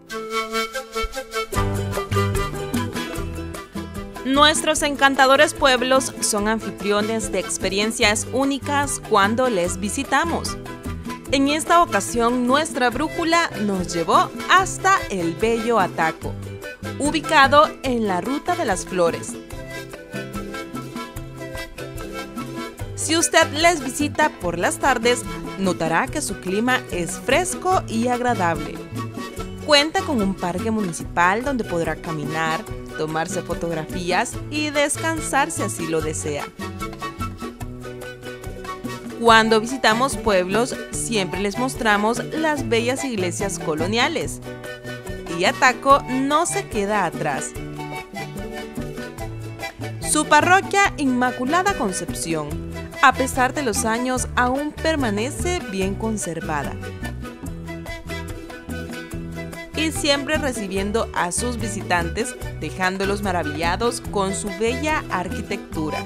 Nuestros encantadores pueblos son anfitriones de experiencias únicas cuando les visitamos. En esta ocasión, nuestra brújula nos llevó hasta el bello Ataco, ubicado en la Ruta de las Flores. Si usted les visita por las tardes, notará que su clima es fresco y agradable. Cuenta con un parque municipal donde podrá caminar, tomarse fotografías y descansar si así lo desea. Cuando visitamos pueblos, siempre les mostramos las bellas iglesias coloniales. Y Ataco no se queda atrás. Su parroquia Inmaculada Concepción, a pesar de los años, aún permanece bien conservada. Y siempre recibiendo a sus visitantes, dejándolos maravillados con su bella arquitectura.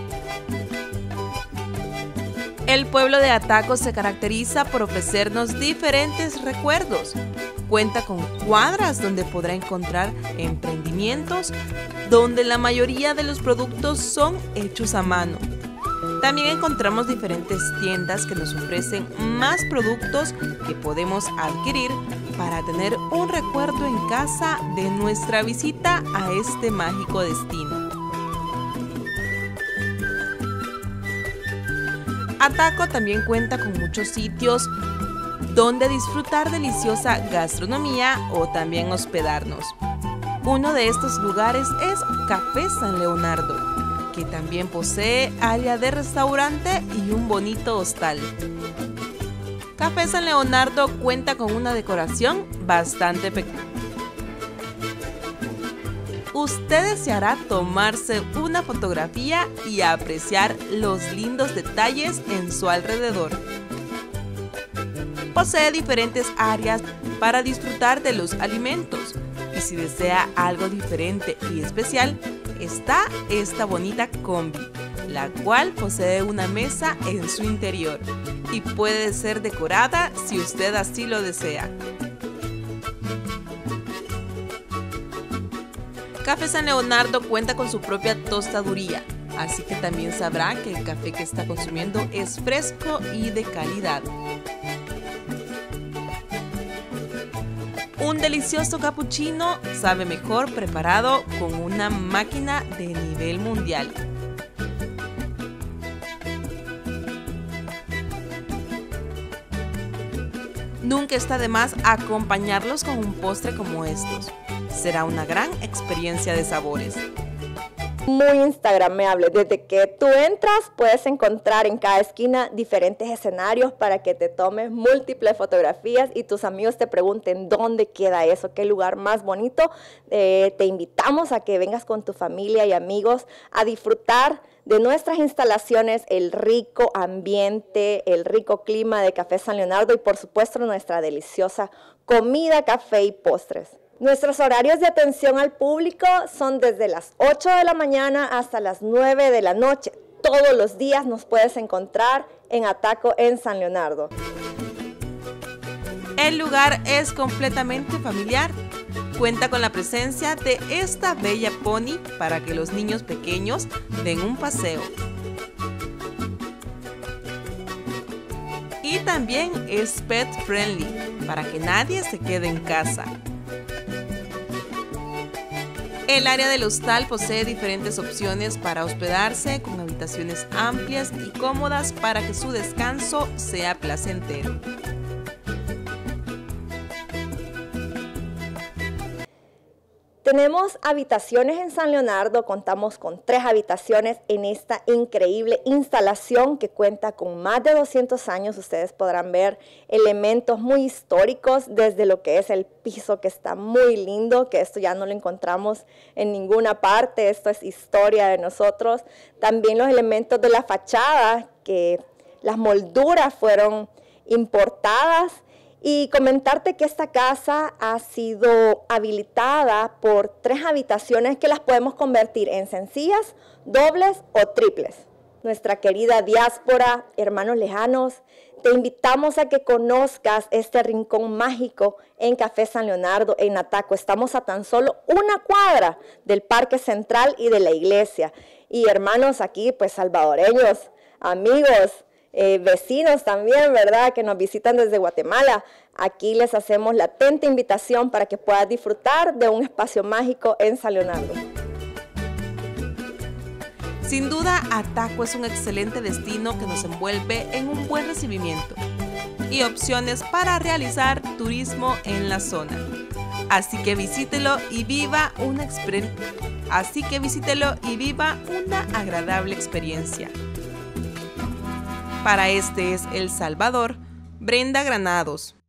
El pueblo de Ataco se caracteriza por ofrecernos diferentes recuerdos. Cuenta con cuadras donde podrá encontrar emprendimientos, donde la mayoría de los productos son hechos a mano. También encontramos diferentes tiendas que nos ofrecen más productos que podemos adquirir para tener un recuerdo en casa de nuestra visita a este mágico destino. Ataco también cuenta con muchos sitios donde disfrutar deliciosa gastronomía o también hospedarnos. Uno de estos lugares es Café San Leonardo, que también posee área de restaurante y un bonito hostal. Café San Leonardo cuenta con una decoración bastante peculiar. Usted deseará tomarse una fotografía y apreciar los lindos detalles en su alrededor. Posee diferentes áreas para disfrutar de los alimentos y si desea algo diferente y especial, está esta bonita combi, la cual posee una mesa en su interior y puede ser decorada si usted así lo desea. Café San Leonardo cuenta con su propia tostaduría, así que también sabrá que el café que está consumiendo es fresco y de calidad. Un delicioso capuchino sabe mejor preparado con una máquina de nivel mundial. Nunca está de más acompañarlos con un postre como estos. Será una gran experiencia de sabores. Muy instagramable. Desde que tú entras puedes encontrar en cada esquina diferentes escenarios para que te tomes múltiples fotografías y tus amigos te pregunten dónde queda eso, qué lugar más bonito. Te invitamos a que vengas con tu familia y amigos a disfrutar de nuestras instalaciones, el rico ambiente, el rico clima de Café San Leonardo y por supuesto nuestra deliciosa comida, café y postres. Nuestros horarios de atención al público son desde las 8 de la mañana hasta las 9 de la noche. Todos los días nos puedes encontrar en Ataco en San Leonardo. El lugar es completamente familiar. Cuenta con la presencia de esta bella pony para que los niños pequeños den un paseo. Y también es pet friendly para que nadie se quede en casa. El área del hostal posee diferentes opciones para hospedarse con habitaciones amplias y cómodas para que su descanso sea placentero. Tenemos habitaciones en San Leonardo, contamos con 3 habitaciones en esta increíble instalación que cuenta con más de 200 años. Ustedes podrán ver elementos muy históricos desde lo que es el piso, que está muy lindo, que esto ya no lo encontramos en ninguna parte, esto es historia de nosotros. También los elementos de la fachada, que las molduras fueron importadas. Y comentarte que esta casa ha sido habilitada por 3 habitaciones que las podemos convertir en sencillas, dobles o triples. nuestra querida diáspora, hermanos lejanos, te invitamos a que conozcas este rincón mágico en Café San Leonardo, en Ataco. Estamos a tan solo una cuadra del Parque Central y de la iglesia. Y hermanos aquí, pues salvadoreños, amigos, vecinos también, ¿verdad?, que nos visitan desde Guatemala. Aquí les hacemos la atenta invitación para que puedas disfrutar de un espacio mágico en San Leonardo. Sin duda, Ataco es un excelente destino que nos envuelve en un buen recibimiento y opciones para realizar turismo en la zona. Así que visítelo y viva una agradable experiencia. Para Este es El Salvador, Brenda Granados.